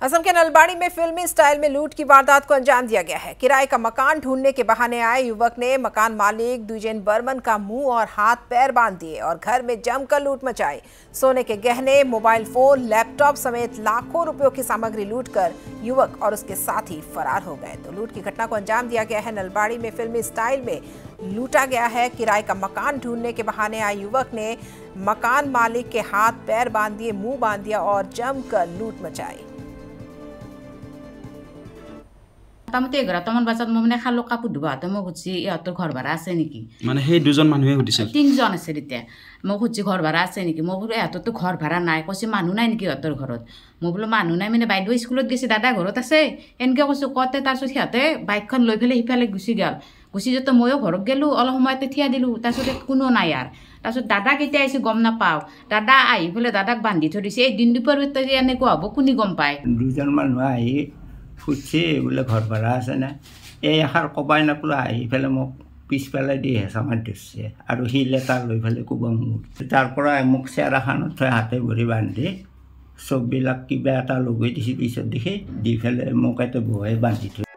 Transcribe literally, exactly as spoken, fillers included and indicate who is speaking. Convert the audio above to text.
Speaker 1: असम के नलबाड़ी में फिल्मी स्टाइल में लूट की वारदात को अंजाम दिया गया है। किराए का मकान ढूंढने के बहाने आए युवक ने मकान मालिक द्विजेन बर्मन का मुंह और हाथ पैर बांध दिए और घर में जमकर लूट मचाई। सोने के गहने, मोबाइल फोन, लैपटॉप समेत लाखों रुपयों की सामग्री लूटकर युवक और उसके साथी फरार हो गए। तो लूट की घटना को अंजाम दिया गया है। नलबाड़ी में फिल्मी स्टाइल में लूटा गया है। किराए का मकान ढूंढने के बहाने आए युवक ने मकान मालिक के हाथ पैर बांध दिए, मुंह बांध दिया और जमकर लूट मचाई।
Speaker 2: মোটামুটি এঘাৰটামান বজাত মই মানে খালো কাপোৰ ধুৱাওঁতে মই সুধিছি ইহঁতৰ ঘৰ ভাড়া আছে নেকি
Speaker 3: মানে সেই দুজন মানুহে সুধিছিল
Speaker 2: তিনিজন আছে তেতিয়া মই সুধিছি ঘৰ ভাড়া আছে নেকি মই বোলো ইহঁতৰতো ঘৰ ভাড়া নাই কৈছে মানুহ নাই নেকি ইহঁতৰ ঘৰত মই বোলো মানুহ নাই মানে বাইদেউ স্কুলত গৈছে দাদা ঘৰত আছে এনেকৈ কৈছোঁ কওঁতে তাৰপিছত সিহঁতে বাইকখন লৈ পেলাই সিফালে গুচি গ'ল গুচি যাওঁতে ময়ো ঘৰত গ'লোঁ অলপ সময়তে থিয়া দিলোঁ তাৰপিছত কোনো নাই আৰু তাৰপিছত দাদা কেতিয়া আহিছে গম নাপাওঁ দাদা আহি পেলাই দাদাক বান্ধি থৈ দিছে এই দিন দুপৰীয়া এনেকুৱা হ'ব কোনে গম পায়
Speaker 4: দুজন মানুহ আহি ফুটছে বোলে ঘৰ ভাড়া আছে না এই এষাৰ কবাই নাপলা আহি পেলাই মোক পিছফালে দি হেঁচা মাৰি ধৰিছে আৰু সি লেটাৰ লৈ পেলাই কোবাম মোৰ তাৰ পৰা মোক চেৰাখানত থৈ হাতে ভৰি বান্ধি চববিলাক কিবা এটা লগাই দিছে পিছত দেখি দি পেলাই মোক এটা বহাই বান্ধি থৈ